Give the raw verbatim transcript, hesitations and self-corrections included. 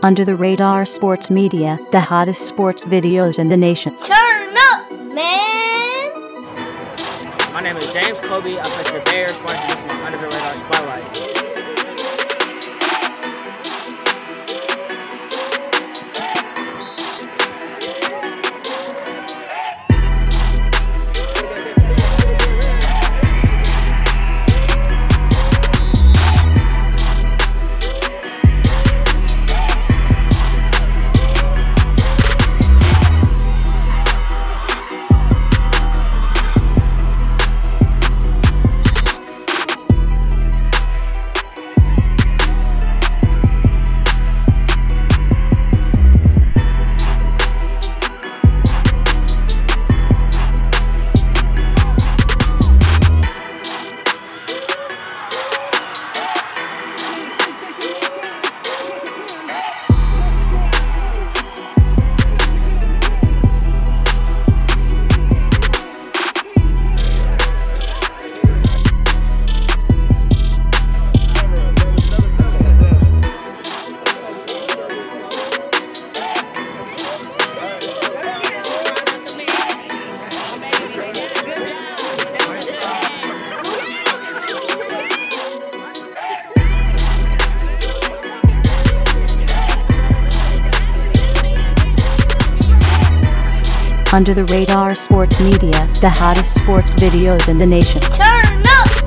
Under the Radar Sports Media, the hottest sports videos in the nation. Turn up, man! My name is James Colby. I play for the Bears. Why don't you listen to Under the Radar Spotlight? Under the Radar Sports Media, the hottest sports videos in the nation. Turn up!